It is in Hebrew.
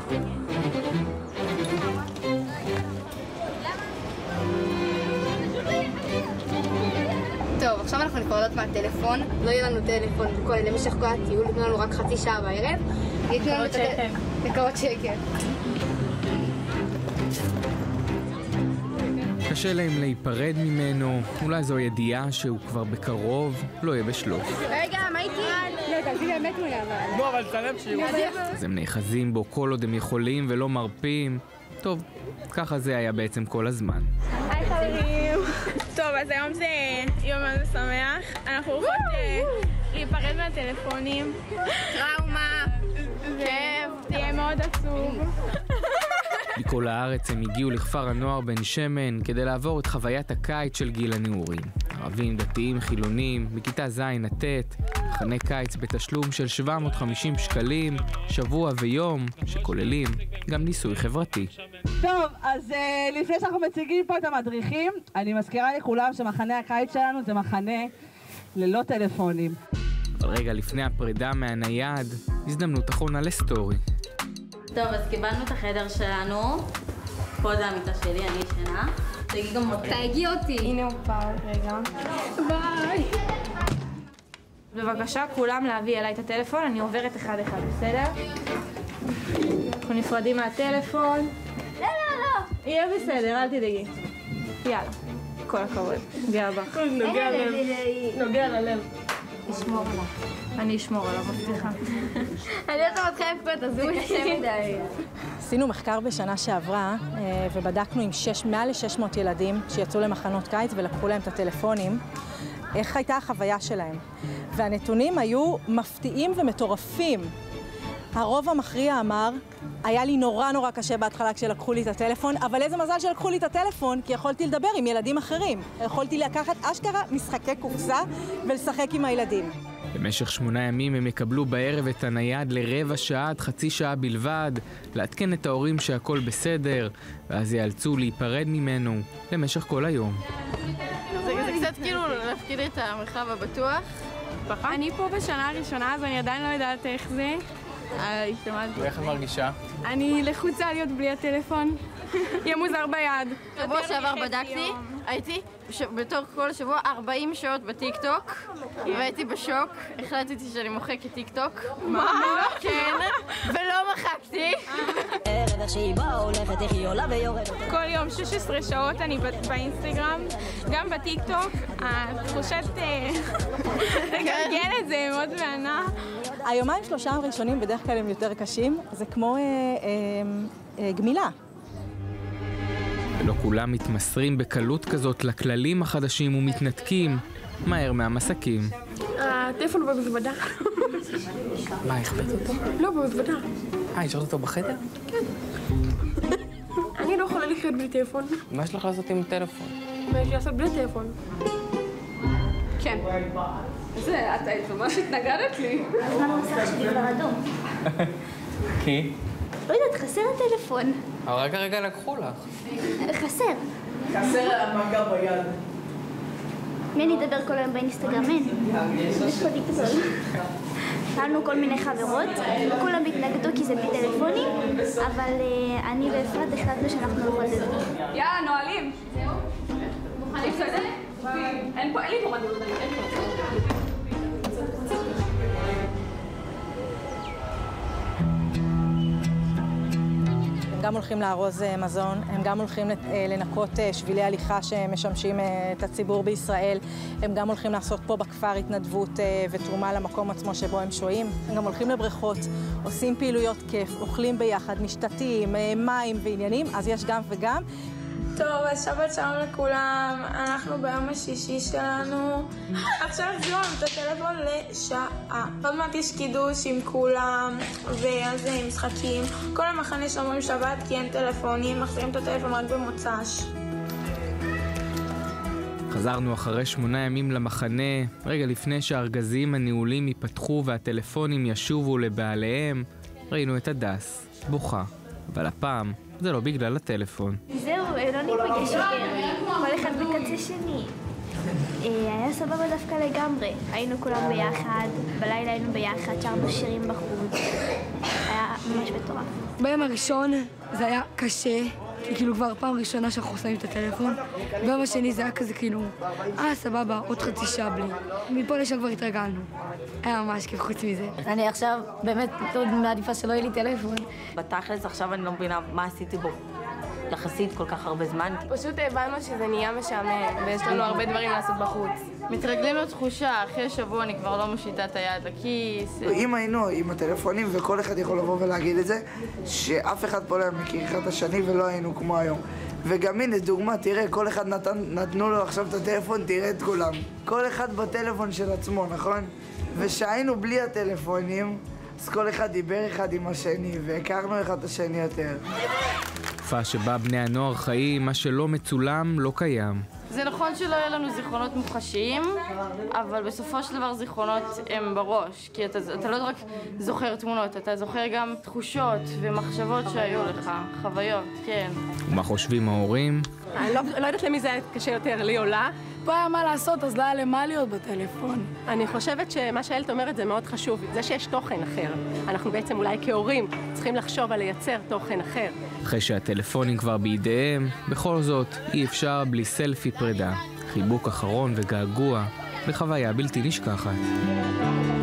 טוב, עכשיו אנחנו נפרדות מהטלפון, לא יהיה לנו טלפון למשך כל הטיול, ייתנו לנו רק חצי שעה בערב, ייתנו לנו לקרות שקט. קשה להם להיפרד ממנו, אולי זו ידיעה שהוא כבר בקרוב לא יהיה בשלוף. רגע, מה איתי? לא, תעשי באמת תמונה אבל. לא, אבל תצלם שיעור. אז הם נאחזים בו כל עוד הם יכולים ולא מרפים. טוב, ככה זה היה בעצם כל הזמן. היי חברים. טוב, אז היום זה יום מאוד שמח. אנחנו הולכות להיפרד מהטלפונים. טראומה. כאב. תהיה מאוד עצוב. מכל הארץ הם הגיעו לכפר הנוער בן שמן כדי לעבור את חוויית הקיץ של גיל הנעורים. ערבים, דתיים, חילונים, בכיתה ז' עד ט', מחנה קיץ בתשלום של 750 שקלים, שבוע ויום, שכוללים גם ניסוי חברתי. טוב, אז לפני שאנחנו מציגים פה את המדריכים, אני מזכירה לכולם שמחנה הקיץ שלנו זה מחנה ללא טלפונים. אבל רגע לפני הפרידה מהנייד, הזדמנות אחרונה לסטורי. טוב, אז קיבלנו את החדר שלנו. פה זה המיטה שלי, אני ישנה. תגיעי גם אותי. תגיעי אותי. הנה הוא פה, רגע. ביי. בבקשה, כולם להביא אליי את הטלפון, אני עוברת אחד אחד, בסדר? אנחנו נפרדים מהטלפון. לא, לא, לא. יהיה בסדר, אל תדאגי. יאללה, כל הכבוד. גאווה. נוגע ללב. נוגע ללב. תשמור עליו. אני אשמור עליו, מבטיחה. אני לא מתחילה לפקוד, אז הוא קשה מדי. עשינו מחקר בשנה שעברה ובדקנו עם מעל ל-600 ילדים שיצאו למחנות קיץ ולקחו להם את הטלפונים. איך הייתה החוויה שלהם? והנתונים היו מפתיעים ומטורפים. הרוב המכריע אמר, היה לי נורא קשה בהתחלה כשלקחו לי את הטלפון, אבל איזה מזל שלקחו לי את הטלפון, כי יכולתי לדבר עם ילדים אחרים. יכולתי לקחת אשכרה משחקי קופסה ולשחק עם הילדים. במשך 8 ימים הם יקבלו בערב את הנייד לרבע שעה עד חצי שעה בלבד, לעדכן את ההורים שהכל בסדר, ואז ייאלצו להיפרד ממנו למשך כל היום. זה קצת כאילו להפקיד את המרחב הבטוח. אני פה בשנה הראשונה, אז אני עדיין לא יודעת איך זה. ואיך את מרגישה? אני לחוצה להיות בלי הטלפון. יהיה מוזר ביד. שבוע שעבר בדקתי, הייתי בתור כל שבוע 40 שעות בטיק טוק, והייתי בשוק, החלטתי שאני מוחקת טיק טוק. מה? כן, ולא מחקתי. כל יום 16 שעות אני באינסטגרם, גם בטיק טוק. התחושת לגלגל את זה מאוד מענה. היומיים 3 הראשונים בדרך כלל הם יותר קשים, זה כמו גמילה. ולא כולם מתמסרים בקלות כזאת לכללים החדשים ומתנתקים מהר מהמסקים. הטלפון במזוודה. מה, הכבדת אותו? לא, במזוודה. השארת אותו בחדר? כן. אני לא יכולה לחיות בלי טלפון. מה יש לך לעשות עם טלפון? מה יש לי לעשות בלי טלפון? כן. זה, את ממש התנגדת לי. אז מה המסך שלי כבר אדום? כי? לא יודעת, חסר הטלפון. אבל רגע לקחו לך. חסר. חסר המגע ביד. מי אני אדבר כל היום באינסטגרם? אין. יש פה דיקטול. שאלנו כל מיני חברות, כולם התנגדו כי זה בלי טלפונים, אבל אני ואפרת החלטנו שאנחנו לא יכולים לזה. יאללה, נועלים. מוכנים לזה? אין לי פה מדהים. הם גם הולכים לארוז מזון, הם גם הולכים לנקות שבילי הליכה שמשמשים את הציבור בישראל, הם גם הולכים לעשות פה בכפר התנדבות ותרומה למקום עצמו שבו הם שוהים, הם גם הולכים לבריכות, עושים פעילויות כיף, אוכלים ביחד, משתתים, מים ועניינים, אז יש גם וגם. טוב, אז שבת שלום לכולם, אנחנו ביום השישי שלנו. עכשיו החזירו לנו את הטלפון לשעה. עוד מעט יש קידוש עם כולם, ואז משחקים. כל המחנה שומרים שבת כי אין טלפונים, מחזירים את הטלפון רק במוצ"ש. חזרנו אחרי 8 ימים למחנה, רגע לפני שהארגזים הניהולים ייפתחו והטלפונים ישובו לבעליהם, ראינו את הדס, בוכה, אבל הפעם זה לא בגלל הטלפון. זהו, לא ניפגש יותר, כל אחד בקצה שני. היה סבבה דווקא לגמרי, היינו כולם ביחד, בלילה היינו ביחד, שרנו שירים בחוץ, היה ממש מטורף. ביום הראשון זה היה קשה, כי כאילו כבר פעם ראשונה שאנחנו שמים את הטלפון. ביום השני זה היה כזה כאילו, סבבה, עוד חצי שעה בלי. מפה לשם כבר התרגלנו. היה ממש כיף חוץ מזה. אני עכשיו באמת מעדיפה שלא יהיה לי טלפון. בתכלס עכשיו אני לא מבינה מה עשיתי בו. יחסית כל כך הרבה זמן. פשוט הבנו שזה נהיה משעמם, ויש לנו הרבה דברים לעשות בחוץ. מתרגלים לתחושה, אחרי שבוע אני כבר לא מושיטה את היד לכיס. אם היינו עם הטלפונים וכל אחד יכול לבוא ולהגיד את זה, שאף אחד פה לא מכיר אחד את השני ולא היינו כמו היום. וגם הנה, דוגמה, תראה, כל אחד נתנו לו עכשיו את הטלפון, תראה את כולם. כל אחד בטלפון של עצמו, נכון? ושהיינו בלי הטלפונים, אז כל אחד דיבר אחד עם השני, והכרנו אחד את השני יותר. תקופה שבה בני הנוער חיים, מה שלא מצולם לא קיים. זה נכון שלא יהיה לנו זיכרונות מוחשיים, אבל בסופו של דבר זיכרונות הם בראש. כי אתה לא רק זוכר תמונות, אתה זוכר גם תחושות ומחשבות שהיו לך, חוויות, כן. ומה חושבים ההורים? אני לא יודעת למי זה קשה יותר, לי או לה. פה היה מה לעשות, אז לא היה למה להיות בטלפון. אני חושבת שמה שאלת אומרת זה מאוד חשוב, זה שיש תוכן אחר. אנחנו בעצם אולי כהורים צריכים לחשוב על לייצר תוכן אחר. אחרי שהטלפונים כבר בידיהם, בכל זאת אי אפשר בלי סלפי פרידה. חיבוק אחרון וגעגוע, בחוויה בלתי נשכחת.